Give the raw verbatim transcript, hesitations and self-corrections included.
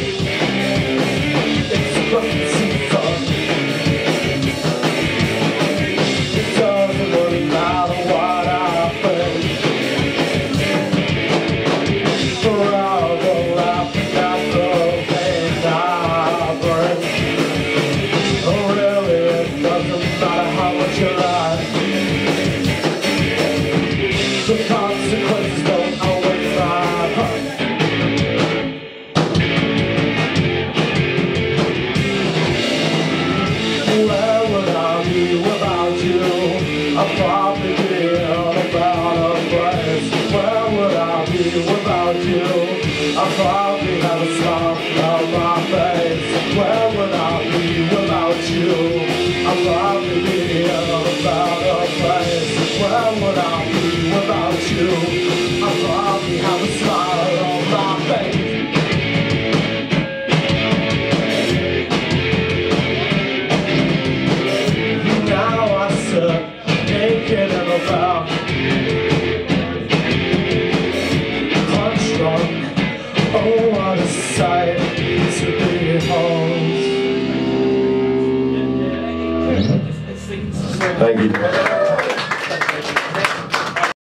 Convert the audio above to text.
I'd probably have a smile on my face. Where would I be without you? I'd probably be in a better place. Where would I be without you? I'd probably have a smile on my face. Now I sit naked in a bed, punch drunk. Oh, what a sight to behold. Thank you.